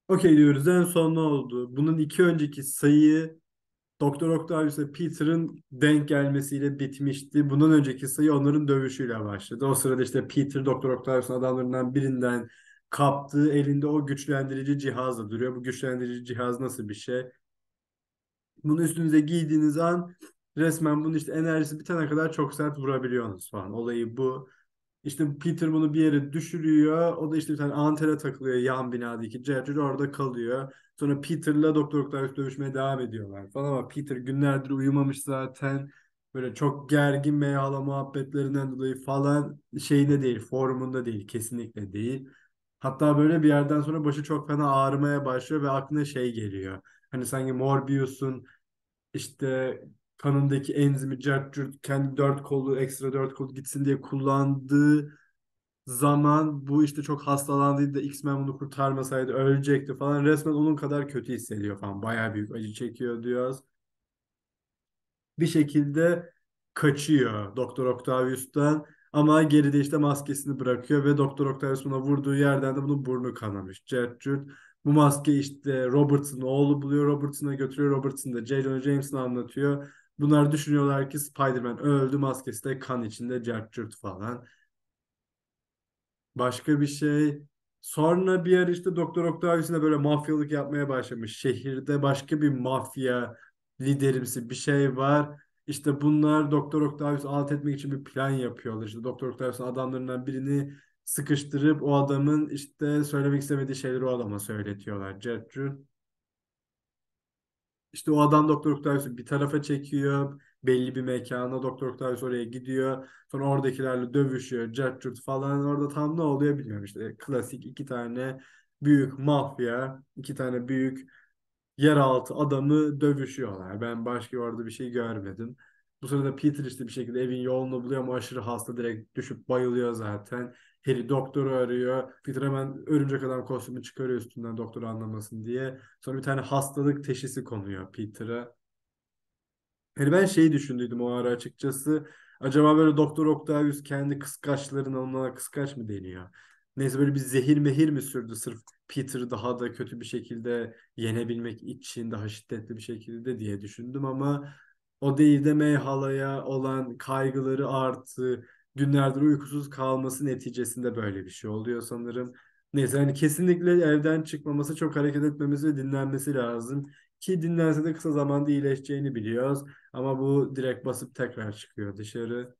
Okey diyoruz. En son ne oldu? Bunun iki önceki sayı Doktor Octavius ve Peter'ın denk gelmesiyle bitmişti. Bundan önceki sayı onların dövüşüyle başladı. O sırada işte Peter Doktor Octavius'un adamlarından birinden kaptığı elinde o güçlendirici cihazla duruyor. Bu güçlendirici cihaz nasıl bir şey? Bunu üstünüze giydiğiniz an resmen bunun işte enerjisi bitene kadar çok sert vurabiliyorsunuz falan. Olayı bu. İşte Peter bunu bir yere düşürüyor. O da işte bir tane antene takılıyor yan binadaki. Gertrude orada kalıyor. Sonra Peter'la Doktor Octavius dövüşmeye devam ediyorlar falan ama Peter günlerdir uyumamış zaten. Böyle çok gergin meyhala muhabbetlerinden dolayı falan şeyinde değil, formunda değil, kesinlikle değil. Hatta böyle bir yerden sonra başı çok fena ağrımaya başlıyor ve aklına şey geliyor. Hani sanki Morbius'un işte kanındaki enzimi cart curt kendi dört kolu ekstra dört kol gitsin diye kullandığı zaman bu işte çok hastalandıydı da X-Men bunu kurtarmasaydı ölecekti falan. Resmen onun kadar kötü hissediyor falan. Bayağı büyük acı çekiyor diyoruz. Bir şekilde kaçıyor Doktor Octavius'tan ama geride işte maskesini bırakıyor ve Doktor Octavius buna vurduğu yerden de bunun burnu kanamış. Cert curt. Bu maske işte Robert'ın oğlu buluyor. Robertson'a götürüyor. Robertson da J. Jonah Jameson'a anlatıyor. Bunlar düşünüyorlar ki Spider-Man öldü. Maskesi de kan içinde cert curt falan. Başka bir şey. Sonra bir yer işte Doktor Octavius'un da böyle mafyalık yapmaya başlamış. Şehirde başka bir mafya liderimsi bir şey var. İşte bunlar Doktor Octavius'u alt etmek için bir plan yapıyorlar. İşte Doktor Octavius'un adamlarından birini sıkıştırıp o adamın işte söylemek istemediği şeyleri o adama söyletiyorlar. Cetçur. İşte o adam Doktor Octavius'u bir tarafa çekiyor. Belli bir mekana Doktor Octavius oraya gidiyor. Sonra oradakilerle dövüşüyor. Cart curt falan. Orada tam ne oluyor bilmiyorum. İşte klasik iki tane büyük mafya, iki tane büyük yeraltı adamı dövüşüyorlar. Ben başka orada bir şey görmedim. Bu sırada Peter işte bir şekilde evin yolunu buluyor ama aşırı hasta direkt düşüp bayılıyor zaten. Harry doktoru arıyor. Peter hemen örümcek adam kostümü çıkarıyor üstünden doktoru anlamasın diye. Sonra bir tane hastalık teşhisi konuyor Peter'a. Yani ben şeyi düşündüydüm o ara açıkçası. Acaba böyle Doktor Octavius kendi kıskaçlarına onlara kıskaç mı deniyor? Neyse böyle bir zehir mehir mi sürdü sırf Peter'ı daha da kötü bir şekilde yenebilmek için daha şiddetli bir şekilde diye düşündüm ama o değil de Mayhala'ya olan kaygıları arttı. Günlerdir uykusuz kalması neticesinde böyle bir şey oluyor sanırım. Neyse hani kesinlikle evden çıkmaması, çok hareket etmemesi ve dinlenmesi lazım. Ki dinlense de kısa zamanda iyileşeceğini biliyoruz. Ama bu direkt basıp tekrar çıkıyor dışarı.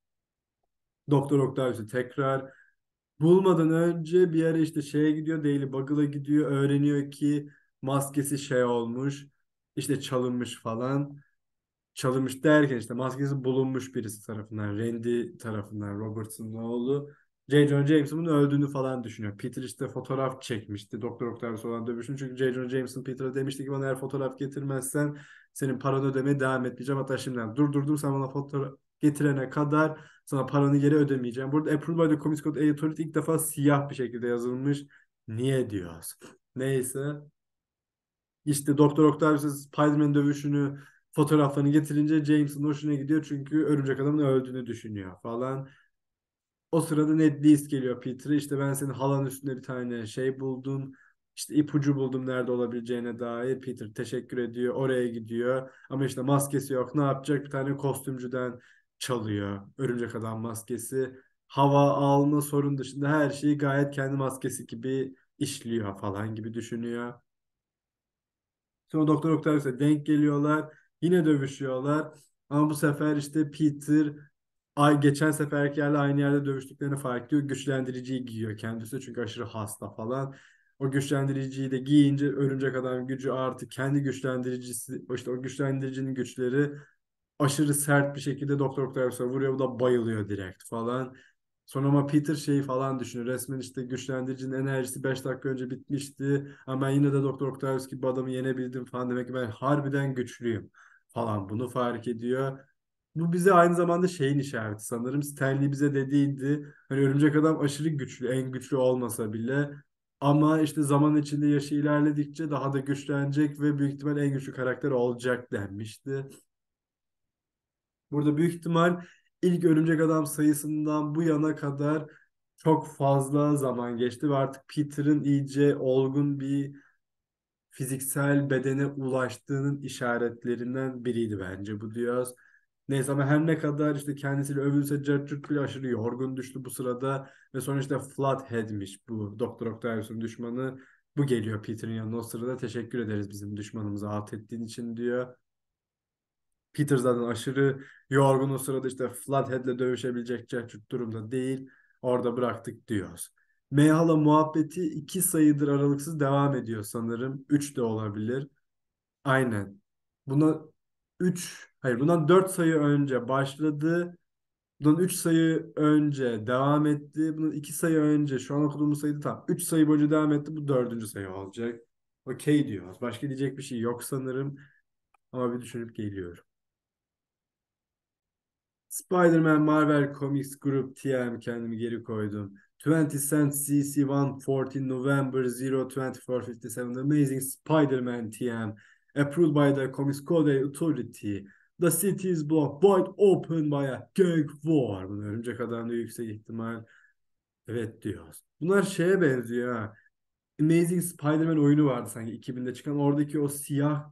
Doktor Octavius'u tekrar bulmadan önce bir ara işte şeye gidiyor. Daily Buggle'a gidiyor. Öğreniyor ki maskesi şey olmuş. İşte çalınmış falan. Çalınmış derken işte maskesi bulunmuş birisi tarafından. Randy tarafından. Robert'ın oğlu. J. Jonah Jameson'ın öldüğünü falan düşünüyor. Peter işte fotoğraf çekmişti. Doktor Octavius olan dövüşün. Çünkü J. Jonah Jameson Peter'a demişti ki bana eğer fotoğraf getirmezsen senin paranı ödemeye devam etmeyeceğim. Hatta şimdiden durdurdum sen bana fotoğraf getirene kadar sana paranı geri ödemeyeceğim. Burada Approved by the Comics Code Authority ilk defa siyah bir şekilde yazılmış. Niye diyoruz? Neyse. İşte Doktor Octavius'ın Spider-Man dövüşünü fotoğraflarını getirince James'in hoşuna gidiyor çünkü örümcek adamın öldüğünü düşünüyor falan. O sırada Ned Leeds geliyor Peter'a. İşte ben senin halan üstünde bir tane şey buldum. İşte ipucu buldum nerede olabileceğine dair. Peter teşekkür ediyor. Oraya gidiyor. Ama işte maskesi yok. Ne yapacak? Bir tane kostümcüden çalıyor. Örümcek adam maskesi. Hava alma sorun dışında her şeyi gayet kendi maskesi gibi işliyor falan gibi düşünüyor. Sonra Doktor Octavius'a denk geliyorlar. Yine dövüşüyorlar. Ama bu sefer işte Peter geçen seferki yerle aynı yerde dövüştüklerini fark ediyor. Güçlendiriciyi giyiyor kendisi çünkü aşırı hasta falan. O güçlendiriciyi de giyince örümcek adam gücü artı kendi güçlendiricisi işte o güçlendiricinin güçleri aşırı sert bir şekilde Doktor Octavius'a vuruyor. Bu da bayılıyor direkt falan. Sonra ama Peter şeyi falan düşünüyor. Resmen işte güçlendiricinin enerjisi 5 dakika önce bitmişti. Ama ben yine de Doktor Octavius gibi adamı yenebildim falan. Demek ki ben harbiden güçlüyüm falan. Bunu fark ediyor. Bu bize aynı zamanda şeyin işareti sanırım. Stanley bize dediydi. Hani örümcek adam aşırı güçlü. En güçlü olmasa bile. Ama işte zaman içinde yaşı ilerledikçe daha da güçlenecek ve büyük ihtimal en güçlü karakter olacak denmişti. Burada büyük ihtimal ilk Örümcek Adam sayısından bu yana kadar çok fazla zaman geçti ve artık Peter'ın iyice olgun bir fiziksel bedene ulaştığının işaretlerinden biriydi bence bu diyoruz. Neyse ama her ne kadar işte kendisiyle övülse Judge bile aşırı yorgun düştü bu sırada ve sonra işte Flathead'miş bu Doktor Octavius'un düşmanı. Bu geliyor Peter'ın yanına o sırada teşekkür ederiz bizim düşmanımızı alt ettiğin için diyor. Peter zaten aşırı yorgun o sırada işte Flathead'le dövüşebilecek durumda değil. Orada bıraktık diyoruz. Mayhall'a muhabbeti 2 sayıdır aralıksız devam ediyor sanırım. 3 de olabilir. Aynen. Buna 3 hayır bundan 4 sayı önce başladı. Bundan 3 sayı önce devam etti. Bunun 2 sayı önce şu an okuduğumuz sayıydı tam. 3 sayı boyunca devam etti. Bu dördüncü sayı olacak. Okey diyoruz. Başka diyecek bir şey yok sanırım. Ama bir düşünüp geliyorum. Spider-Man Marvel Comics Group TM kendimi geri koydum. 20 Cent CC 114 November 02457 Amazing Spider-Man TM approved by the Comics Code Authority. The city is blocked wide open by a gang war. Bunu örümcek adamda yüksek ihtimal evet diyoruz. Bunlar şeye benziyor ha. Amazing Spider-Man oyunu vardı sanki 2000'de çıkan. Oradaki o siyah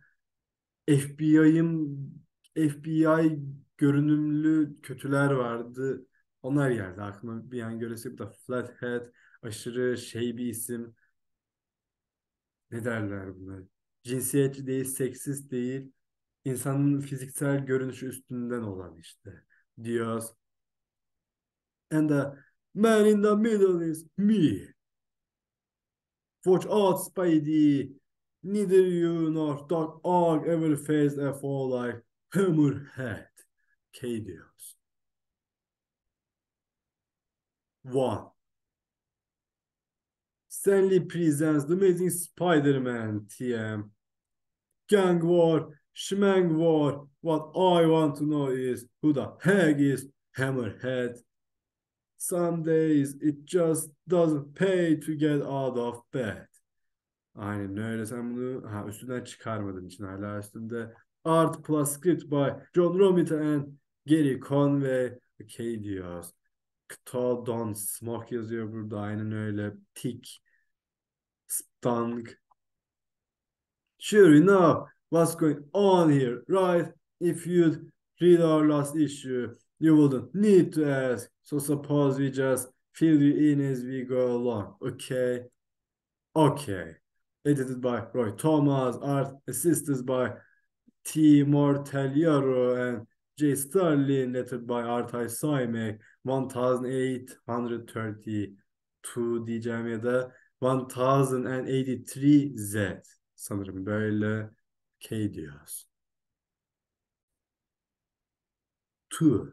FBI görünümlü kötüler vardı. Onlar geldi aklıma bir an göresi bu da Flathead aşırı şey bir isim. Ne derler buna? Cinsiyetçi değil, seksist değil. İnsanın fiziksel görünüşü üstünden olan işte. Diyoruz. And the man in the middle is me. Watch out, Spidey. Neither you nor Doc Ock ever faced a fall like Hammerhead. K diyoruz. One. Stanley presents The Amazing Spider-Man TM. Gang War, Schmang War. What I want to know is who the heck is Hammerhead? Some days it just doesn't pay to get out of bed. Aynen öyle. Sen bunu üstünden çıkarmadığın için hala üstünde. Art plus script by John Romita and Gary Conway. Okay diyoruz. Don't Smoke yazıyor burada. Aynen öyle. Tick. Stung. Sure enough. What's going on here, right? If you'd read our last issue, you wouldn't need to ask. So suppose we just fill you in as we go along. Okay? Okay. Edited by Roy Thomas, art assisted by T. Mortaliero and J. Starlin, lettered by Artay Saimek, 1832 diyeceğim ya da 1083 Z. Sanırım böyle K diyoruz. Two.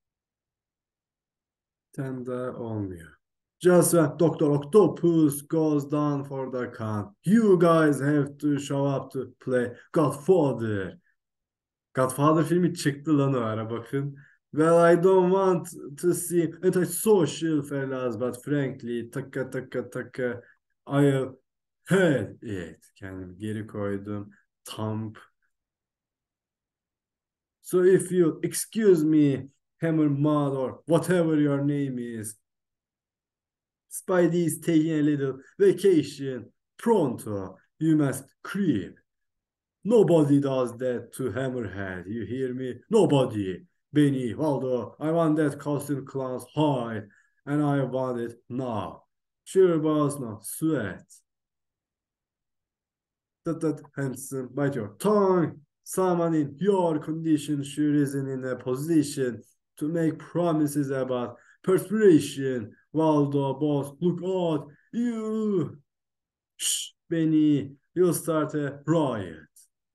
Ten de olmuyor. Just when Dr. Octopus goes down for the count, you guys have to show up to play Godfather. Godfather filmi çıktı lan o ara bakın. Well, I don't want to see antisocial fellas, but frankly, taka taka taka, I've had it. Kendimi geri koydum. Thump. So if you excuse me, Hammer Mud or whatever your name is, Spidey is taking a little vacation. Pronto, you must creep. Nobody does that to Hammerhead. You hear me? Nobody. Benny, Waldo, I want that costume clown's hide, and I want it now. Sure, boss, no sweat. That handsome, bite your tongue. Someone in your condition sure isn't in a position to make promises about perspiration. Waldo, boss, look out. You. Shh, Benny, you'll start a riot.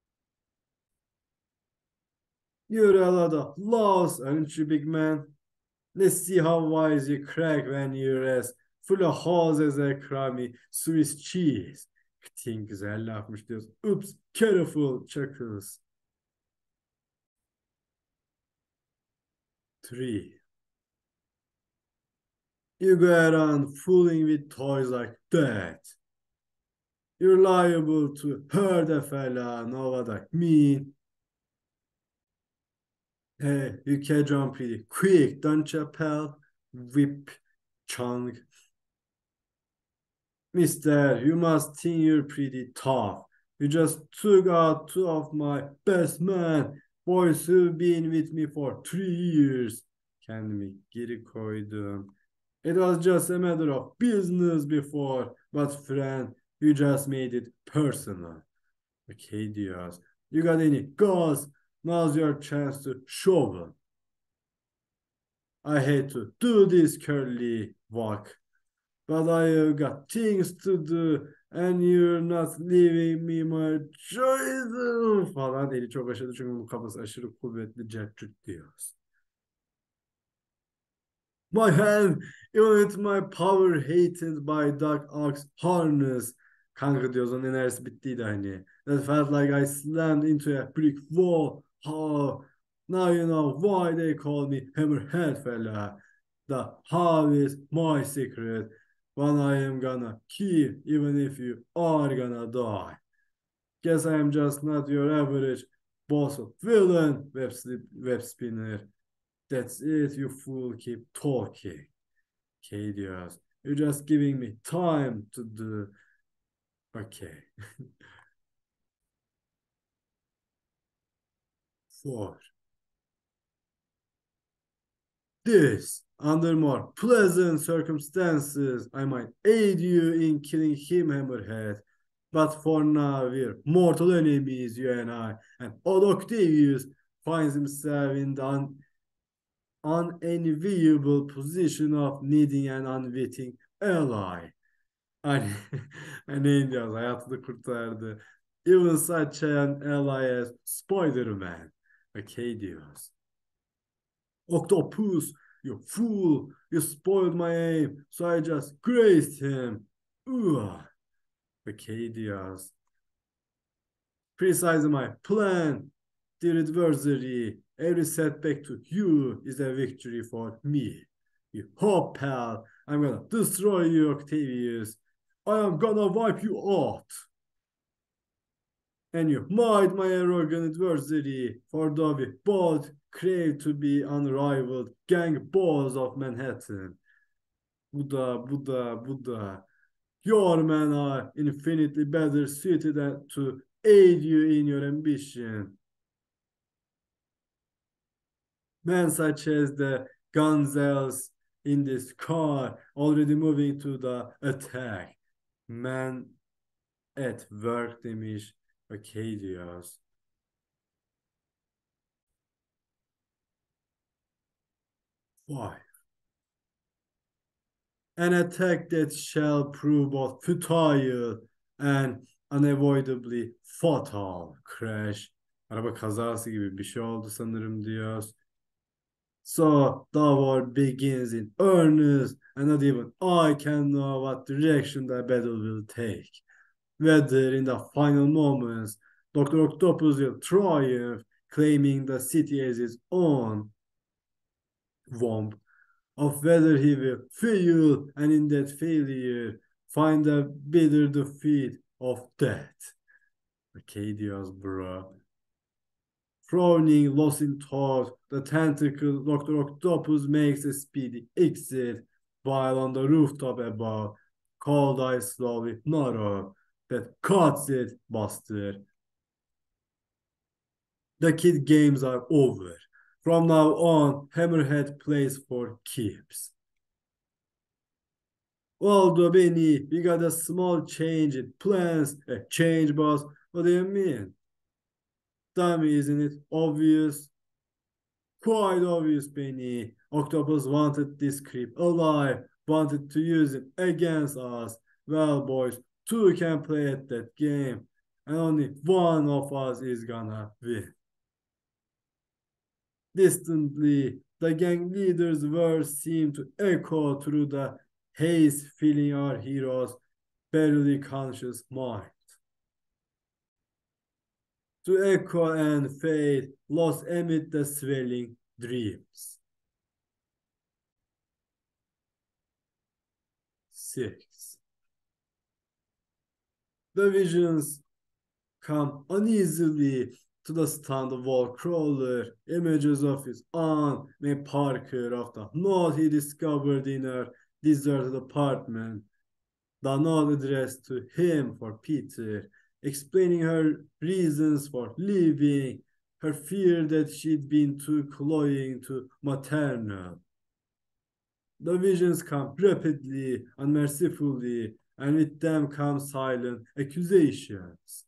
You're a lot of loss, aren't you, big man? Let's see how wise you crack when you're as full of holes as a crummy Swiss cheese. Kıtın güzel lafmış diyoruz. Oops, careful, chuckles. Three. You go around fooling with toys like that. You're liable to hurt a fella, know what I mean? Hey, you catch on pretty quick, don't you, pal? Whip, chunk. Mister, you must think you're pretty tough. You just took out two of my best men. Boys who've been with me for 3 years. Kendimi geri koydum. It was just a matter of business before, but friend, you just made it personal. Okay diyoruz. You got any guns? Now's your chance to show them. I hate to do this curly walk, but I have got things to do and you're not leaving me my choice falan. Eli çok aşırı çünkü bu kafası aşırı kuvvetli cevcük diyoruz. My hand, even with my power hated by Dark Ox harness. Kanka diyoruz onun enerjisi bittiydi hani. That felt like I slammed into a brick wall. How? Now you know why they call me Hammerhead fella. The how is my secret. One I am gonna kill even if you are gonna die. Guess I am just not your average boss of villain web spinner. That's it, you fool. Keep talking. Okay diyoruz. You're just giving me time to do. Okay. 4. This, under more pleasant circumstances, I might aid you in killing him, Hammerhead. But for now, we're mortal enemies, you and I. And Old Octavius finds himself in the unenviable position of needing an unwitting ally. Hani, hani diyoruz hayatını kurtardı. Even such an ally as Spider-Man. Okay diyoruz. Octopus, you fool, you spoiled my aim, so I just grazed him. Ugh. Okay diyoruz. Precisely my plan. Dear adversary, every setback to you is a victory for me. You hope, pal, I'm gonna destroy you, Octavius. I am gonna wipe you out. And you might, my arrogant adversary, for though we both crave to be unrivaled gang boss of Manhattan. Buddha. Your men are infinitely better suited to aid you in your ambition. Men such as the Gonzales in this car already moving to the attack. Men at work demiş. Okay diyoruz. Why? An attack that shall prove both futile and unavoidably fatal. Crash. Araba kazası gibi bir şey oldu sanırım diyoruz. So the war begins in earnest, and not even I can know what direction the battle will take. Whether in the final moments, Dr. Octopus will triumph, claiming the city as his own, womb, of whether he will fail, and in that failure, find a bitter defeat of death. Okay diyoruz bro. Frowning, lost in thought, the tentacle Dr. Octopus makes a speedy exit, while on the rooftop above, cold eyes slowly narrow, that cuts it, Buster. The kid games are over. From now on, Hammerhead plays for keeps. Although Benny, we got a small change in plans. A change, boss? What do you mean? Dummy, isn't it obvious? Quite obvious, Benny. Octopus wanted this creep alive, wanted to use it against us. Well, boys, two can play at that game, and only one of us is gonna win. Distantly, the gang leader's words seemed to echo through the haze filling our hero's barely conscious mind. To echo and fade, lost amid the swelling dreams. 6. The visions come uneasily to the stunned wall crawler, images of his aunt, May Parker, of the note he discovered in her deserted apartment, the note addressed to him for Peter, explaining her reasons for leaving, her fear that she'd been too cloying to maternal. The visions come rapidly, unmercifully, and with them come silent accusations.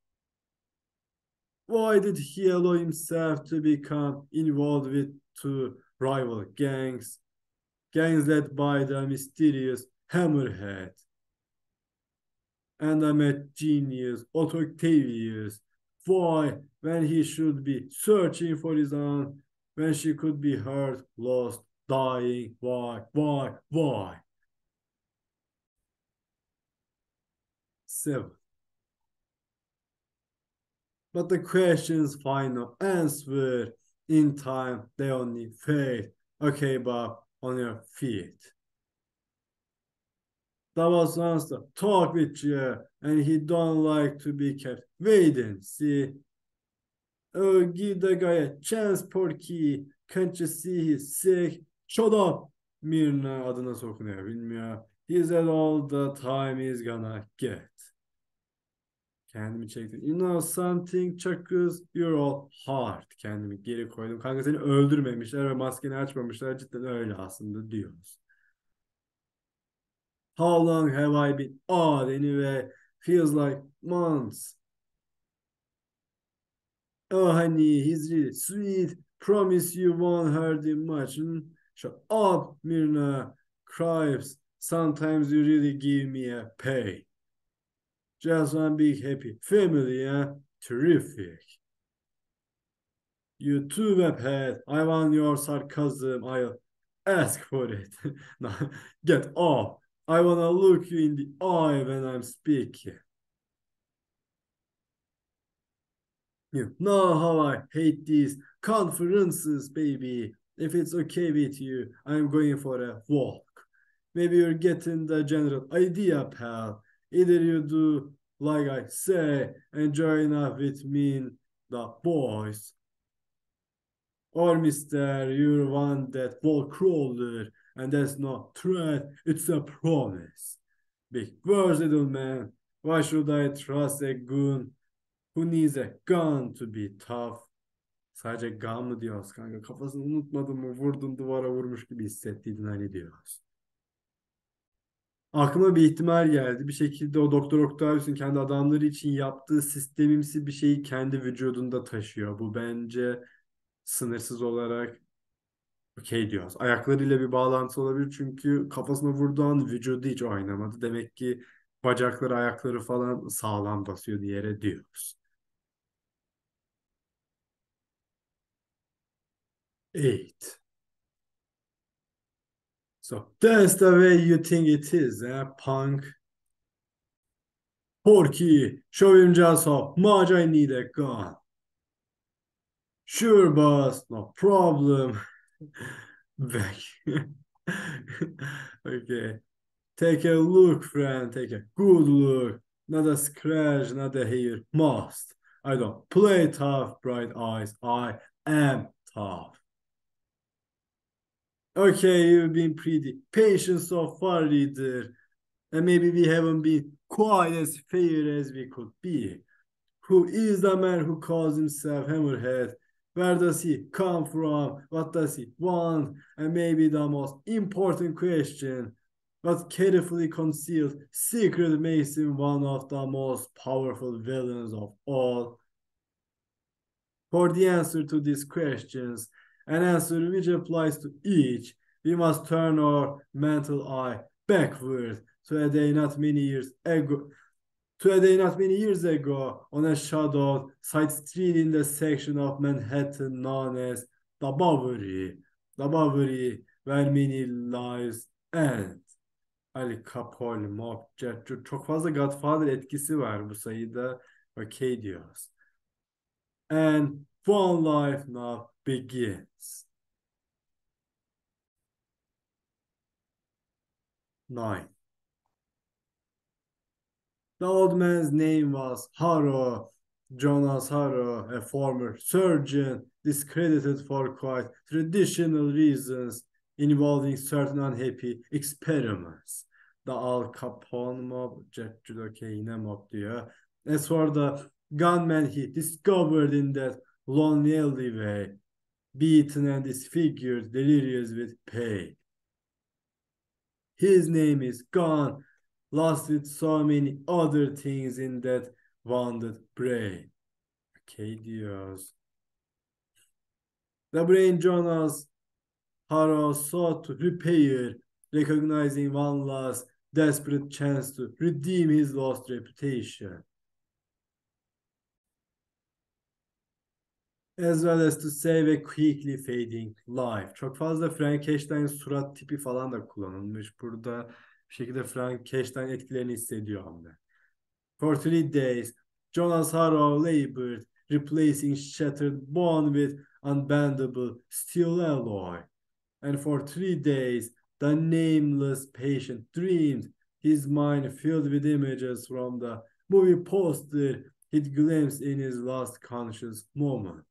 Why did he allow himself to become involved with two rival gangs led by the mysterious Hammerhead and the mad genius Otto Octavius? Why, when he should be searching for his aunt, when she could be hurt, lost, dying? Why? 7. But the questions find no answer. In time, they only fade. Okay, Bob, on your feet. Davos wants to talk with you, and he don't like to be kept waiting. See? Oh, give the guy a chance, Porky. Can't you see he's sick? Shut up. Mirna adına sokunuyor, bilmiyor. He said all the time he's gonna get. Kendimi çektim. You know something Chuckles, you're all hard. Kendimi geri koydum. Kanka seni öldürmemişler ve maskeni açmamışlar. Cidden öyle aslında diyoruz. How long have I been odd anyway? Feels like months. Oh honey, he's really sweet. Promise you won't hurt him much. Shut up, Mirna. Cries. Sometimes you really give me a pay. Just one big happy family, yeah? Terrific. You too, webhead. I want your sarcasm. I'll ask for it. Now, get off. I want to look you in the eye when I'm speaking. You know how I hate these conferences, baby. If it's okay with you, I'm going for a walk. Maybe you're getting the general idea, pal. Either you do like I say and join up with me and the boys, or mister, you're one that wall crawler, and that's not threat, it's a promise. Big words, little man. Why should I trust a goon who needs a gun to be tough? Sadece gun mı diyoruz kanka? Kafasını unutmadın mı? Vurdun duvara vurmuş gibi hissettiydin hani diyoruz. Aklıma bir ihtimal geldi. Bir şekilde o Doktor Octavius'un kendi adamları için yaptığı sistemimsi bir şeyi kendi vücudunda taşıyor. Bu bence sınırsız olarak okey diyoruz. Ayaklarıyla bir bağlantısı olabilir çünkü kafasına vurduğu an vücudu hiç oynamadı. Demek ki bacakları, ayakları falan sağlam basıyor yere diyoruz. 8. So that's the way you think it is, eh, punk? Porky, show him just how much I need a gun. Sure, boss, no problem. Back. Okay. Take a look, friend. Take a good look. Not a scratch, not a hair. Must. I don't play tough, bright eyes. I am tough. Okay, you've been pretty patient so far, reader. And maybe we haven't been quite as fair as we could be. Who is the man who calls himself Hammerhead? Where does he come from? What does he want? And maybe the most important question, what carefully concealed secret makes him one of the most powerful villains of all? For the answer to these questions, an answer which applies to each, we must turn our mental eye backward to a day not many years ago, on a shadowed side street in the section of Manhattan known as the Bowery, where many lives end. Ali Capone, Mob, Jet, çok fazla Godfather etkisi var bu sayıda. Okay diyoruz. And one life now begins. 9. The old man's name was Harrow, Jonas Harrow, a former surgeon, discredited for quite traditional reasons involving certain unhappy experiments. The Al Capone mob, Jet Judoke yine mob diyor. As for the gunman he discovered in that lonely alleyway, beaten and disfigured, delirious with pain. His name is gone, lost with so many other things in that wounded brain. Okay diyoruz. The brain Jonas Harrow sought to repair, recognizing one last desperate chance to redeem his lost reputation, as well as to save a quickly fading life. Çok fazla Frankenstein surat tipi falan da kullanılmış. Burada bir şekilde Frankenstein etkilerini hissediyorum ben. For 3 days, Jonas Harrow labored, replacing shattered bone with unbendable steel alloy. And for 3 days, the nameless patient dreamed, his mind filled with images from the movie poster he'd glimpsed in his last conscious moment.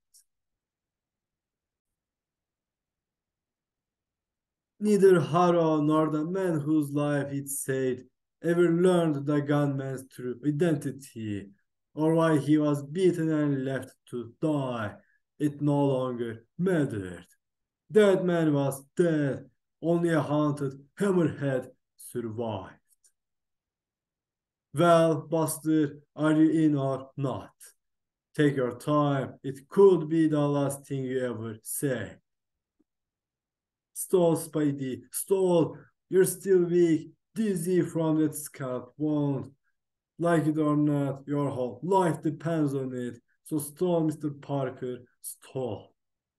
Neither Harrow nor the man whose life he'd saved ever learned the gunman's true identity, or why he was beaten and left to die. It no longer mattered. That man was dead. Only a haunted hammerhead survived. Well, Buster, are you in or not? Take your time. It could be the last thing you ever say. Stall, Spidey, stall. You're still weak, dizzy from that scalp wound. Like it or not, your whole life depends on it. So stall, Mr. Parker, stall.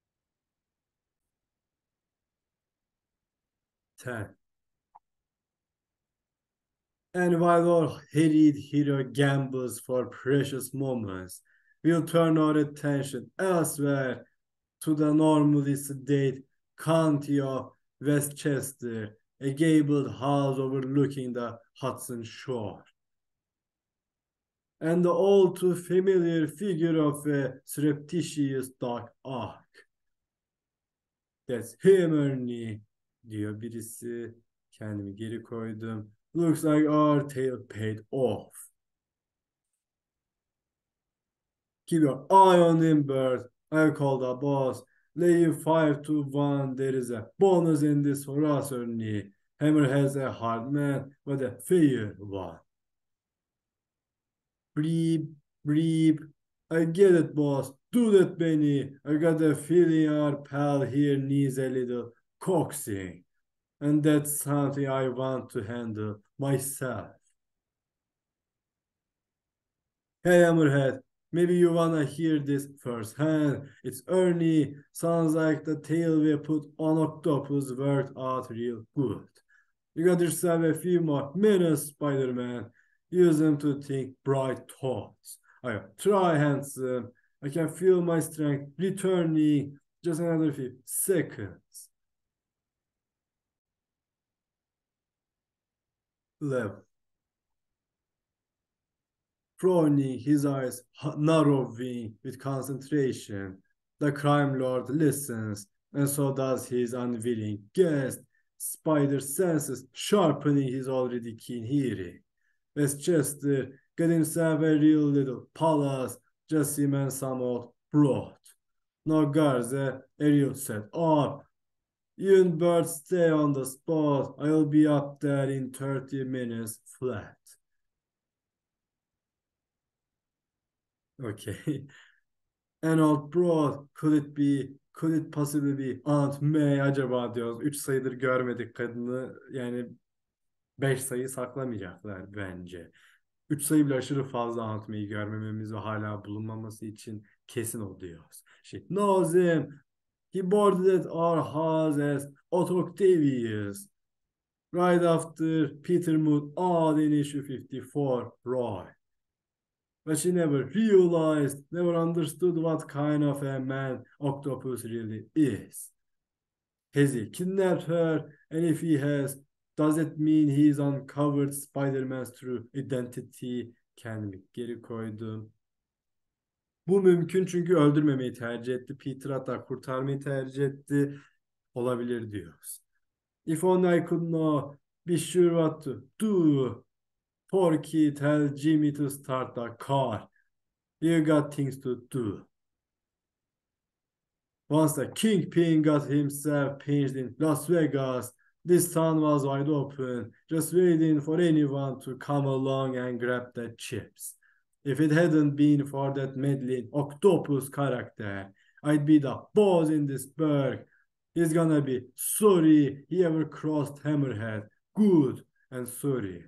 10. And while our harried hero gambles for precious moments, we'll turn our attention elsewhere to the normally sedate county of Westchester, a gabled house overlooking the Hudson shore. And the all too familiar figure of a surreptitious dark ark. That's him, Ernie, diyor birisi. Kendimi geri koydum. Looks like our tale paid off. Keep your eye on him, Bert. I call the boss. Lay you 5-1. There is a bonus in this for us, Ernie. Hammer has a hard man, but a fair one. Bleep, bleep. I get it, boss. Do that, Benny. I got a feeling our pal here needs a little coaxing. And that's something I want to handle myself. Hey, Hammerhead, maybe you wanna hear this firsthand. It's Ernie. Sounds like the tale we put on Octopus worked out real good. You got yourself a few more minutes, Spider-Man. Use them to think bright thoughts. Try, handsome. I can feel my strength returning. Just another few seconds. 11. Frowning, his eyes narrowing with concentration, the crime lord listens, and so does his unwilling guest. Spider senses sharpening his already keen hearing. Westchester got himself a real little palace, just him and some old broad. No Garza, Ariel said, "Oh, you and Bert stay on the spot. I'll be up there in 30 minutes flat." Okay. An old broad, could it be, could it possibly be Aunt May acaba diyoruz. 3 sayıdır görmedik kadını. Yani 5 sayı saklamayacaklar bence. 3 sayı bile aşırı fazla Aunt May'i görmememiz ve hala bulunmaması için kesin o diyoruz. Knows him. He boarded at our house as Otto Octavius. Right after Peter moved out in issue 54, Roy. But she never realized, never understood what kind of a man Octopus really is. Has he kidnapped her? And if he has, does it mean he's uncovered Spider-Man's true identity? Kendimi geri koydum. Bu mümkün çünkü öldürmemeyi tercih etti. Peter hatta kurtarmayı tercih etti. Olabilir diyoruz. If only I could know, be sure what to do. Porky, tell Jimmy to start the car. You got things to do. Once the kingpin got himself pinched in Las Vegas, this town was wide open, just waiting for anyone to come along and grab the chips. If it hadn't been for that meddling octopus character, I'd be the boss in this burg. He's gonna be sorry he ever crossed Hammerhead. Good and sorry.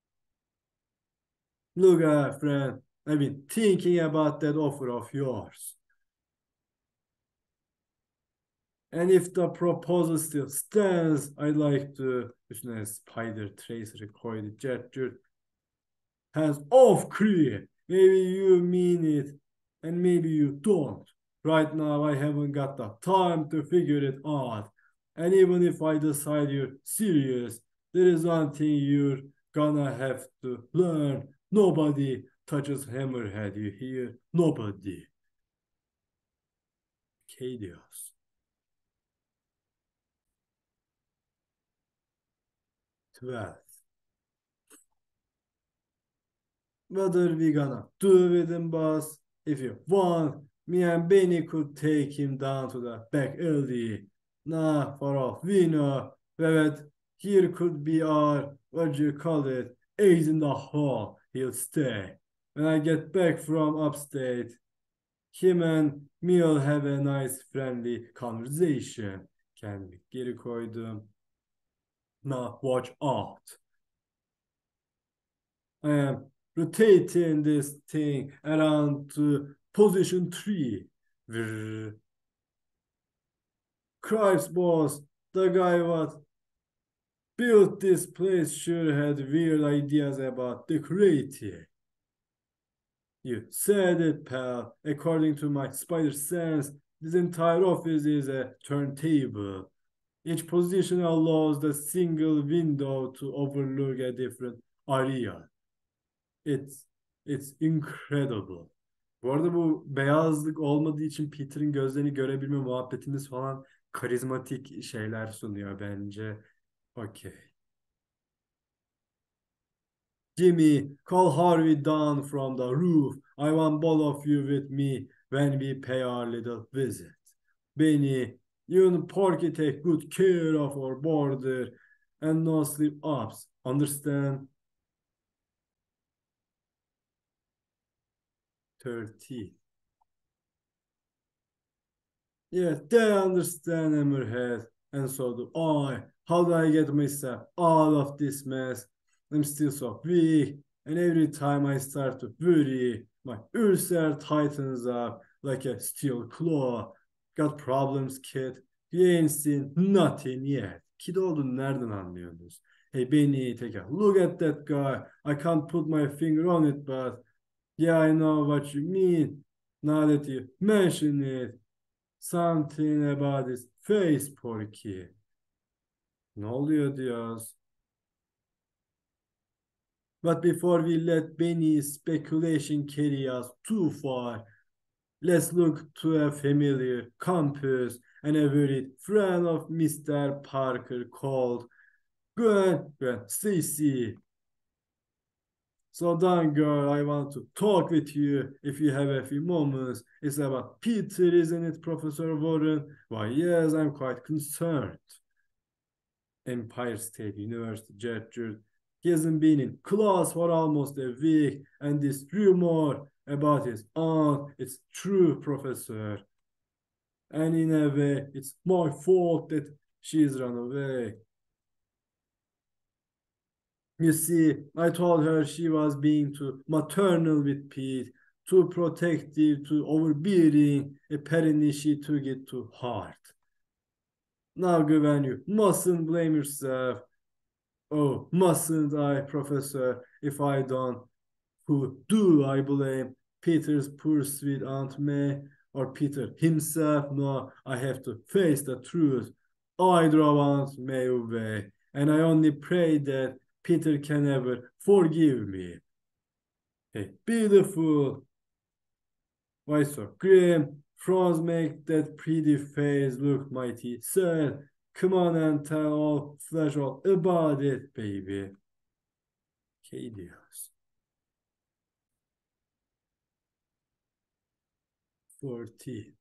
Look, friend, I've been thinking about that offer of yours. And if the proposal still stands, I'd like to, üstüne Spider Tracer'ı koydu. Cert hands off, Kree. Maybe you mean it, and maybe you don't. Right now, I haven't got the time to figure it out. And even if I decide you're serious, there is one thing you're gonna have to learn. Nobody touches Hammerhead, you hear? Nobody. Chaos. Twelve. What are we gonna do with him, boss? If you want, me and Benny could take him down to the back alley. Nah, for all we know, but here could be our, what do you call it, eggs in the hole. He'll stay. When I get back from upstate, him and me'll have a nice friendly conversation. Kendimi geri koydum. Now watch out. I am rotating this thing around to position 3. Christ, boss, the guy what built this place sure had weird ideas about decorating. You said it, pal. According to my spider sense, this entire office is a turntable. Each position allows the single window to overlook a different area. It's it's incredible. Bu arada bu beyazlık olmadığı için Peter'in gözlerini görebilme muhabbetimiz falan karizmatik şeyler sunuyor bence. Okey. Jimmy, call Harvey down from the roof. I want both of you with me when we pay our little visit. Benny, you and Porky take good care of our border and no slip ups. Understand? 13. Yes, they understand, Hammerhead, and so do I. How do I get myself out of this mess? I'm still so weak, and every time I start to worry, my ulcer tightens up like a steel claw. Got problems, kid? You ain't seen nothing yet. Kid olduğunu nereden anlıyorsunuz? Hey Benny, take a look at that guy. I can't put my finger on it, but yeah, I know what you mean. Now that you mention it, something about his face, Porky. Ne oluyor diyoruz? But before we let Benny's speculation carry us too far, let's look to a familiar campus and a very friend of Mr. Parker called Gwen Stacy. So down, girl, I want to talk with you if you have a few moments. It's about Peter, isn't it, Professor Warren? Why, yes, I'm quite concerned. Empire State University gestured. He hasn't been in class for almost a week, and this rumor about his aunt, it's true, Professor. And in a way, it's my fault that she's run away. You see, I told her she was being too maternal with Pete, too protective, too overbearing. Apparently, she took it too hard. Now, Gwen, you mustn't blame yourself. Oh, mustn't I, Professor? If I don't, who do I blame? Peter's poor sweet Aunt May or Peter himself? No, I have to face the truth. I drove Aunt May away, and I only pray that Peter can ever forgive me. Hey, beautiful. Why so grim? Franz make that pretty face look mighty sad. Come on and tell all flesh all about it, baby. Okey diyoruz. 40.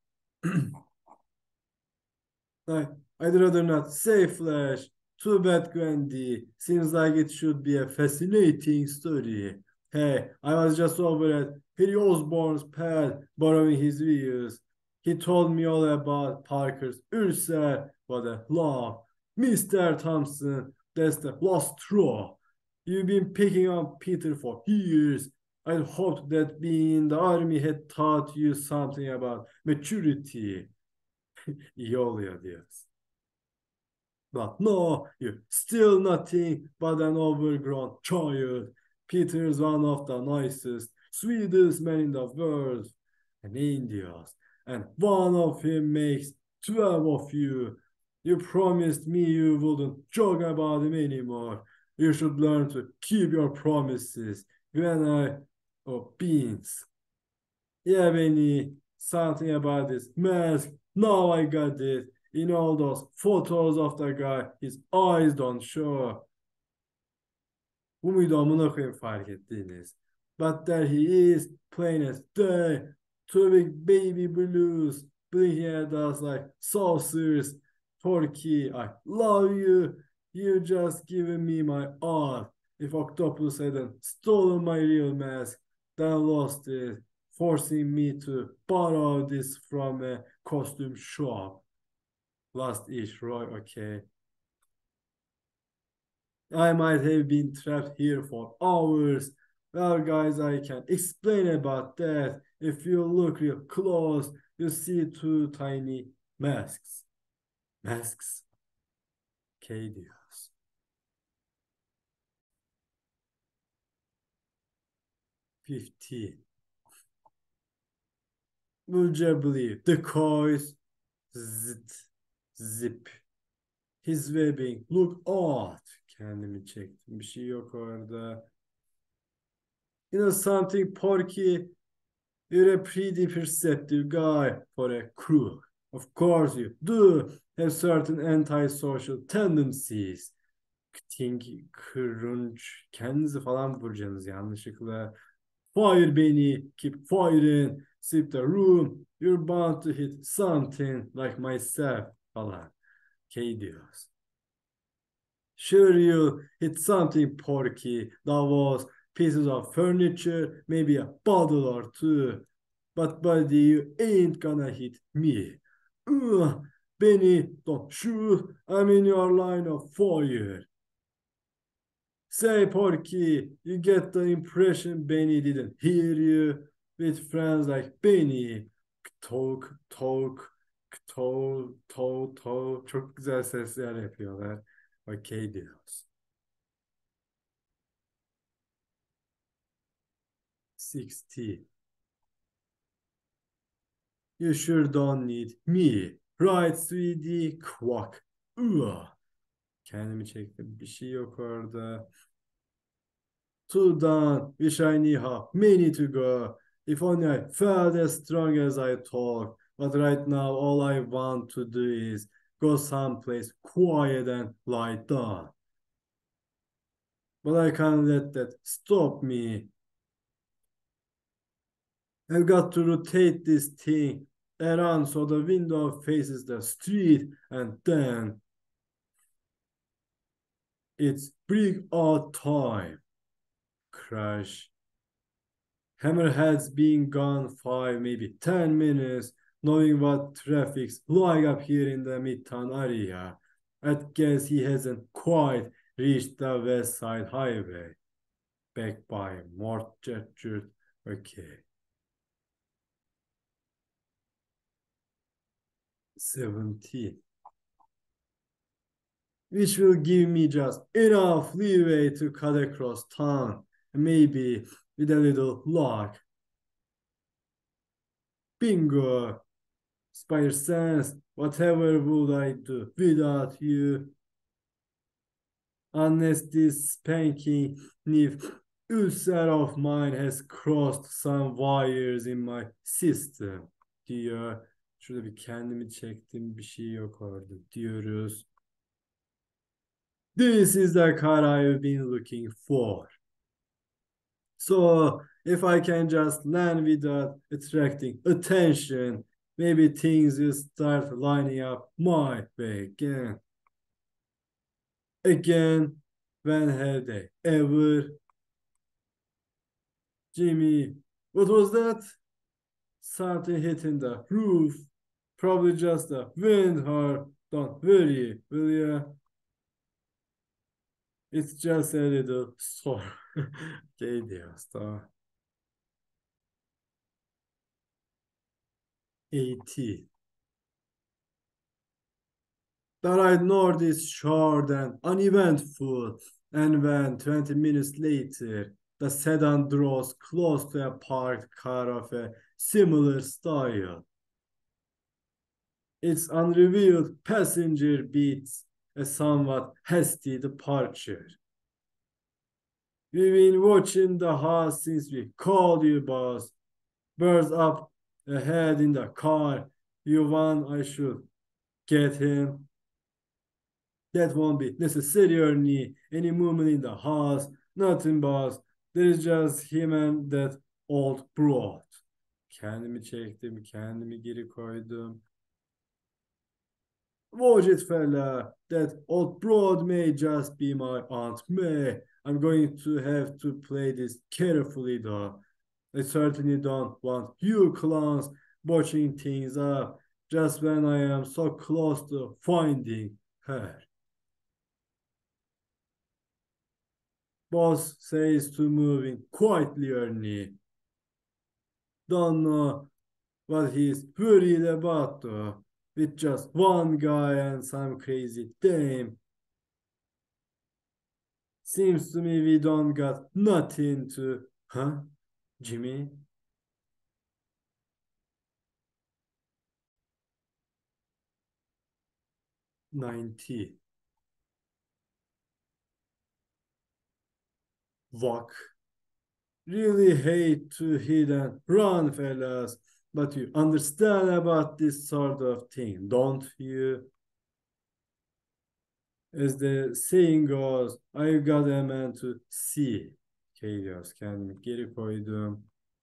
Like, I'd rather not say Flash. Too bad, Gwendy. Seems like it should be a fascinating story. Hey, I was just over at Harry Osborn's pal, borrowing his views. He told me all about Parker's ulcer. What a love. Mr. Thompson, that's the last straw. You've been picking on Peter for years. I hoped that being in the army had taught you something about maturity. İyi oluyor diyoruz. But no, you're still nothing but an overgrown child. Peter's one of the nicest, sweetest men in the world. And Indios. And one of him makes 12 of you. You promised me you wouldn't joke about him anymore. You should learn to keep your promises. When I... Oh, beans. Yeah, Benny, something about this mask. Now I got it. In all those photos of the guy, his eyes don't show. Bu muydu amına koyayım fark ettiğiniz? But there he is, plain as day. Two big baby blues, blinking at us like saucers. Porky, I love you. You just given me my art. If Octopus hadn't stolen my real mask, then lost it, forcing me to borrow this from a costume shop. Last ish, Roy, okay. I might have been trapped here for hours. Well, guys, I can explain about that. If you look real close, you see two tiny masks. Masks. Okay diyoruz. 15. Would you believe the coils? Zit. Zip. His webbing. Look odd. Kendimi çektim. Bir şey yok orada. You know something, Porky? You're a pretty perceptive guy for a crew. Of course you do have certain antisocial tendencies. Think, crunch, kendinizi falan vuracaksınız yanlışlıkla. Fire beni, keep firing, sweep the room, you're bound to hit something like myself falan. Okay diyoruz. Sure you hit something, Porky. That was pieces of furniture, maybe a bottle or two. But buddy, you ain't gonna hit me. Ugh, Benny, don't shoot. I'm in your line of fire. Say, Porky, you get the impression Benny didn't hear you. With friends like Benny. Talk, talk, talk, talk, talk. Çok güzel sesler yapıyorlar. Okay diyoruz. 60. You sure don't need me. Right, sweetie, quack. Ugh. Kendimi çektim. Bir şey yok orada. Too done. Wish I knew how many to go. If only I felt as strong as I talk. But right now, all I want to do is go someplace quiet and lie down. But I can't let that stop me. I've got to rotate this thing around so the window faces the street, and then it's breakout time. Crash. Hammerhead's been gone 5, maybe 10 minutes, knowing what traffic's like up here in the Midtown area. I guess he hasn't quite reached the West Side Highway. Back by Mort gestured. Okay. 17. Which will give me just enough leeway to cut across town, maybe with a little luck. Bingo! Spider sense, whatever would I do without you? Unless this spanking new ulcer of mine has crossed some wires in my system diyor. Şurada bir kendimi çektim, bir şey yok orada diyoruz. This is the car I've been looking for. So if I can just land without attracting attention, maybe things will start lining up my way again. Again, when have they ever? Jimmy, what was that? Something hitting the roof. Probably just the wind, or don't worry, will you? It's just a little sore. Okay diyoruz, tamam. 80. But I noticed short and uneventful, and when 20 minutes later the sedan draws close to a parked car of a similar style, its unrevealed passenger beats a somewhat hasty departure. We've been watching the house since we called you, boss. Birds up ahead in the car. You want I should get him? That won't be necessary, Ernie. Any movement in the house? Nothing, boss. There is just him and that old broad. Kendimi çektim, kendimi geri koydum. Watch it, fella. That old broad may just be my Aunt May. I'm going to have to play this carefully, though. I certainly don't want you clowns botching things up just when I am so close to finding her. Boss says to move in quietly, Ernie. Don't know what he's worried about, though. With just one guy and some crazy dame. Seems to me we don't got nothing to... Huh? Jimmy? 90. Walk. Really hate to hit and run, fellas. But you understand about this sort of thing, don't you? As the saying goes, I got a man to see. Geliyoruz, kendimi geri koydum.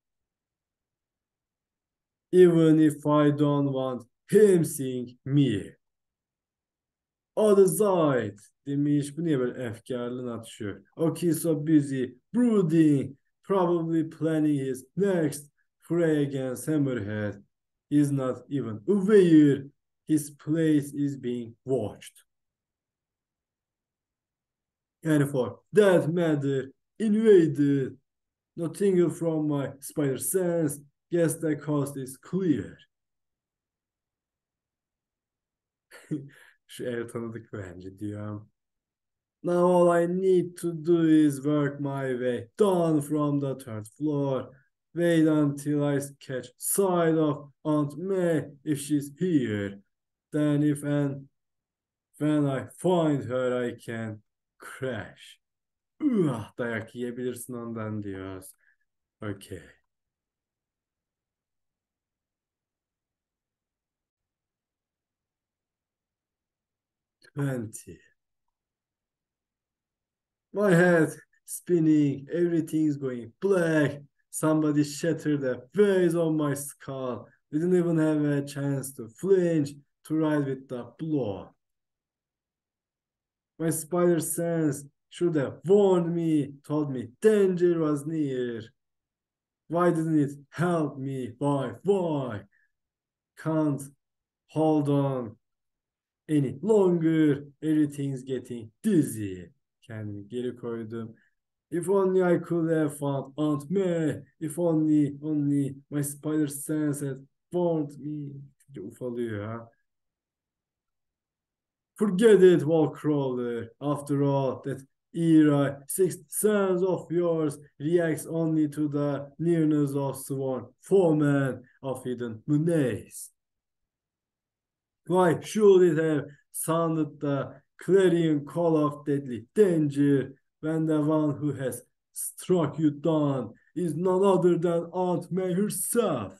Even if I don't want him seeing me. Other side demiş. Bu niye böyle efkarlı atışıyor? Okay, so busy brooding, probably planning his next fray against Hammerhead. He's not even aware his place is being watched. And for that matter, invaded. Nothing from my spider sense. Guess the coast is clear. Şu ev tanıdık bence diyor. Now all I need to do is work my way down from the third floor. Wait until I catch sight of Aunt May if she's here. Then if and when I find her I can crash. Dayak yiyebilirsin ondan diyoruz. Okay. 20. My head spinning, everything's going black. Somebody shattered a vase on my skull. Didn't even have a chance to flinch to ride with the blow. My spider sense should have warned me, told me danger was near. Why didn't it help me? Why? Why? Can't hold on any longer. Everything's getting dizzy. Kendimi geri koydum. If only I could have found Aunt May. If only my spider sense had warned me. Ufalıyor ha. Forget it, Wallcrawler. After all, that era, sixth sense of yours reacts only to the nearness of sworn foemen of hidden menace. Why should it have sounded the clarion call of deadly danger when the one who has struck you down is none other than Aunt May herself?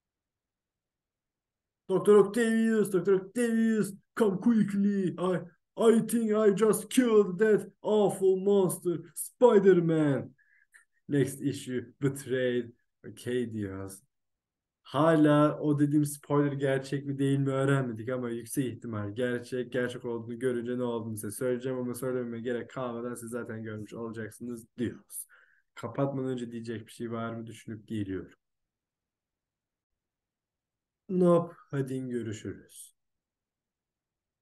Dr. Octavius, Dr. Octavius, come quickly. I think I just killed that awful monster, Spider-Man. Next issue, betrayed. Okay diyoruz. Hala o dediğim spoiler gerçek mi değil mi öğrenmedik ama yüksek ihtimal gerçek olduğunu görünce ne olduğunu size söyleyeceğim ama söylememe gerek kalmadan siz zaten görmüş olacaksınız diyoruz. Kapatmadan önce diyecek bir şey var mı düşünüp geliyorum. Nope, hadi görüşürüz.